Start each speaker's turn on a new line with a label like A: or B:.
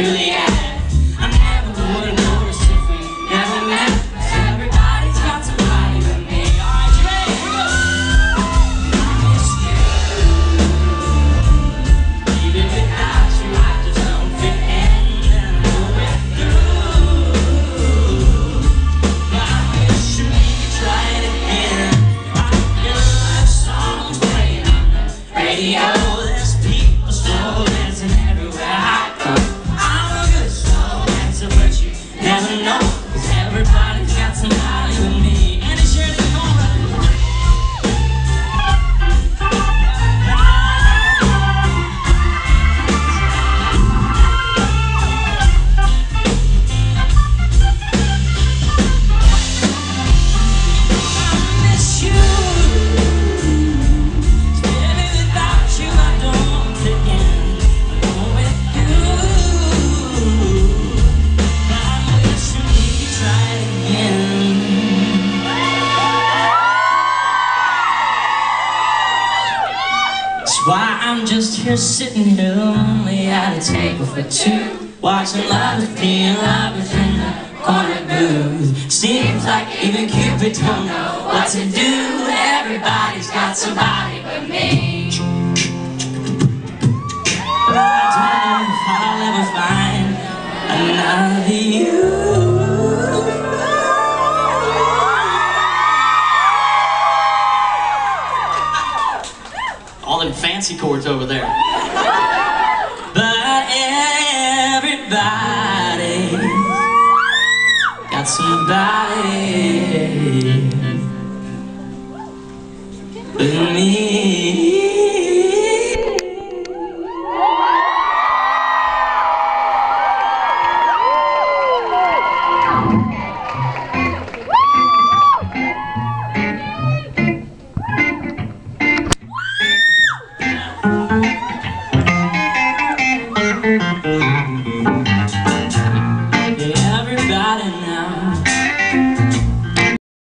A: to the end. I never would have noticed if we never met. Everybody's got somebody but me. Alright, you ready? Here we go. I miss you. Even without you, I just don't fit in. And I know it through. I wish we could try it again. I feel like songs playing on the radio. There's people slow dancing everywhere I go. I'm a good slow dancer, but you never know, 'cause everybody's got somebody with me. And it's sure to go right. I miss you. Baby, without you I don't fit in. Alone with you, I wish we could try it again. That's why I'm just here sitting here lonely at a table for two, watching lovers being lovers in the corner booth. Seems like even Cupid don't know what to do. Everybody's got somebody but me. I don't know if I'll ever find another you. All them fancy chords over there. But everybody's got somebody